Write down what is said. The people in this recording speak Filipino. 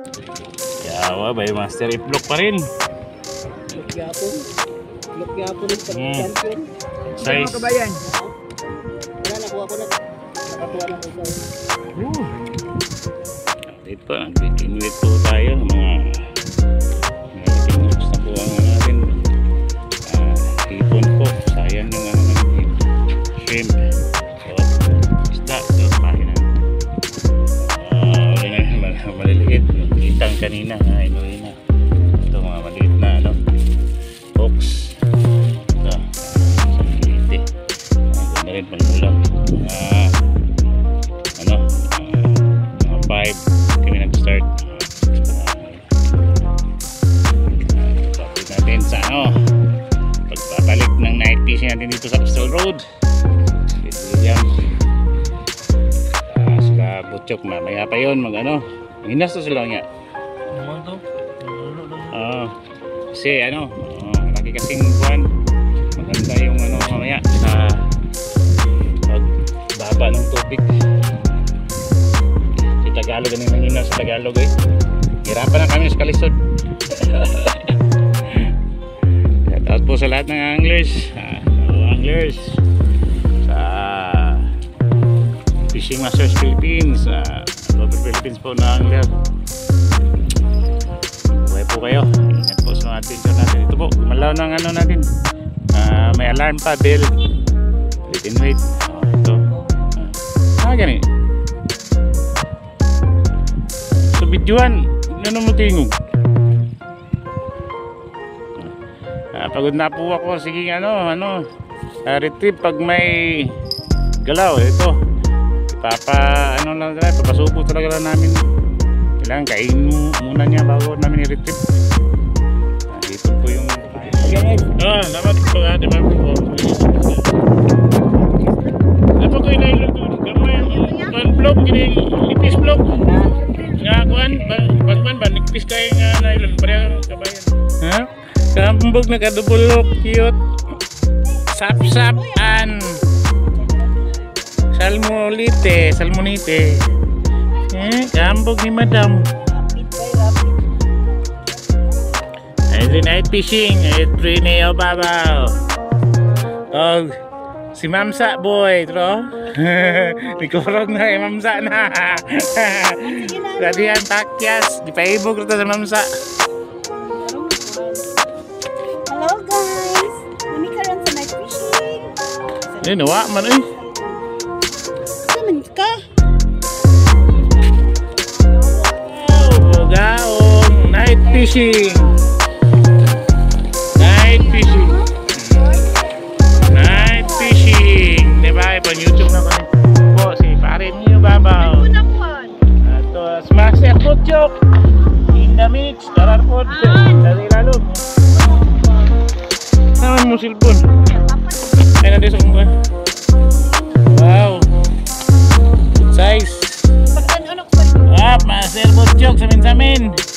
Yawa ba yung master iplok pa rin. Itlog yapon rin sa champion. Size. Kabayan. Wala, nakuha ko na. Nakatuwa na ko siya. Ito, nag-inuit po tayo ng mga itinguts na po ang natin. Hipon po. Sayang yung natin. Shrimp. Isda. Ito, pahin na. Maliliit. Yung itang kanina. Inuwi na. Ito, mga maliit na ano. Box. Ito. Maliliit. Ganda rin panulang. Mga 5 kami nag-start. Tapos natin sa pagpapalik ng night fishing natin dito sa Coastal Road. William sila Butchok, mamaya pa yun hinas to sila nga. Kasi lagi kasing buwan, maganda yung mamaya sa pagbaba ng tubig. Tagalog ganing nanghina sa Tagalog hirapan na kami sa kalisod. Shout out po sa lahat ng anglers, sa Fishing Masters Philippines, Global Philippines po na angler. Buhay po kayo, ingat po sa mga attention natin. Ito po, gumalaw ng natin, may alarm pa, bell, wait and wait. Ito ganun videoan, ano mo tingog? Pagod na po ako, sige retrieve pag may galaw. Ito papasubo talaga lang namin. Kailangan kainin muna niya bago namin i-retrieve. Dito po yung dapat po ate po. Dapat ko inailog gamay yung vlog, ipis vlog nga kuan ba nigpis kay nga nailon pareha kabayan. Kambog na kadubulok cute sap and salmonite kambog ni madam. Ay night fishing Trineo babaw si Mamsa boy tro. Dikurog na Mamsa na. Radian takyas di paibog rito sa Mamsa. Hello guys, kami karon sa night fishing. Nawa man Kaman ka? Bugaong night fishing. Diba? Ipan YouTube na kami po si pare niyo babaw. Ito Smash Butchok in the mix. Darar po dari lalo naman mo silpon ay nandito sa kumpa. Wow size Master Butchok samin